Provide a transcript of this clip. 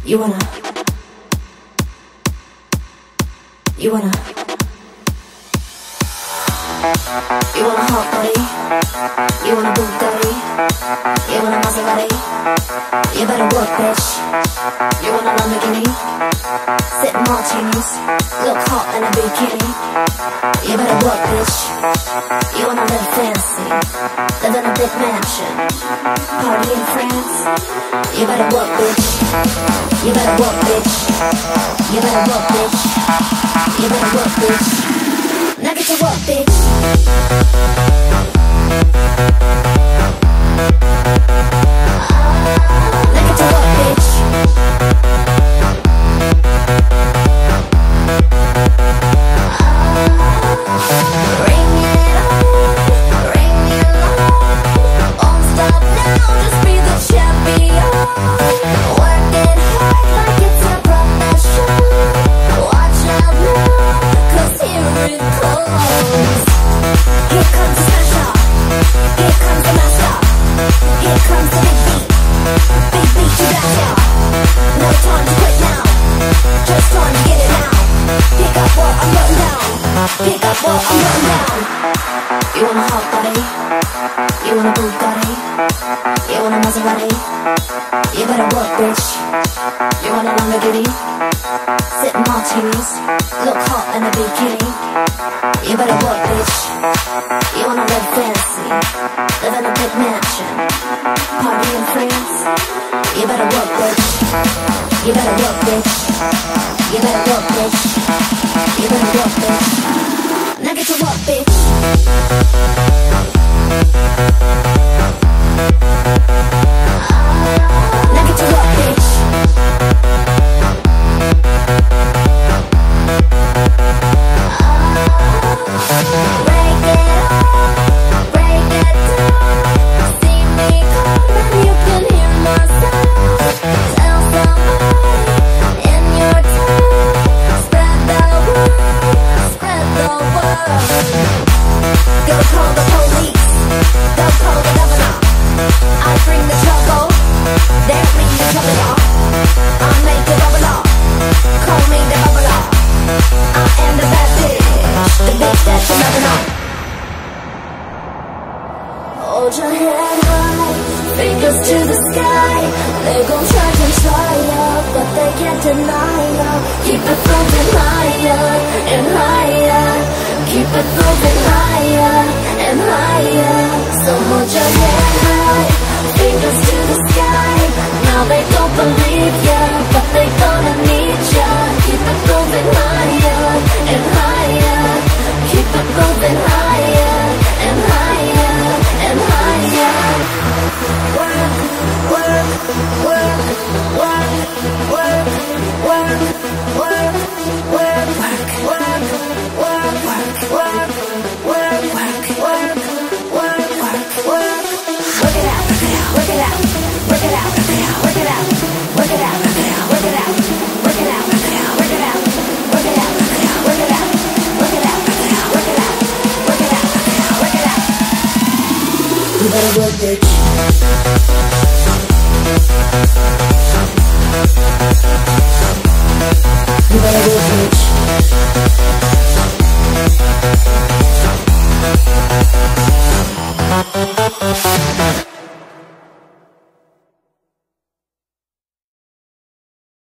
You wanna You wanna hot body? You wanna Bugatti? You wanna Maserati? You better work, bitch. You want a Lamborghini? Sip martinis, look hot in a bikini. You better work, bitch. You wanna live fancy, live in a big mansion, party in France. You better work, bitch. You better work, bitch. You better work, bitch. You better work, bitch. Now get to work, bitch. Now get to work, bitch. Ring it on, won't stop now, just be the champion. Work it hard like it's your profession. Watch out now, 'cause here it comes. Here comes the smash up, here comes the master, here comes the big beat you got ya. No time to quit now, just time to get it now. Pick up what I'm putting down, pick up what I'm putting down. You want a hot body, you want a Bugatti, you want a Maserati. You better work, bitch. You want a Lamborghini, sip martinis, look hot in a bikini. You better work, bitch. You wanna live fancy, live in a big mansion, party in France. You better work, bitch. You better work, bitch. You better work, bitch. You better work, bitch. Now get to work, bitch. Now get to work, bitch. Break it down. See me coming, you can hear my sound. Tell somebody in your town. Spread the word, spread the word. Go call the police, go call the governor. I bring the trouble, they bring the trouble on. I make the bubble up, call me the bubble up. I am the bad bitch, the bitch that you never know. Hold your head high, fingers to the sky. They gon' try ya, but they can't deny ya. Keep it moving higher and higher. Keep it moving higher and higher. So hold your head high, fingers to the sky. Now they don't believe ya, but they gonna need ya. Keep it moving higher and higher. Keep it moving higher and higher and higher. Work, work, work, work, work, work, work, work, work, work, work, work, work, work, work, work, work. Work it out, work it out, work it out, work it out, work it out, work it out, work it out, work it out, work it out, work it out, work it out, work it out, work it out, work it out, work it out, work it out. You better work, bitch. You better work, bitch.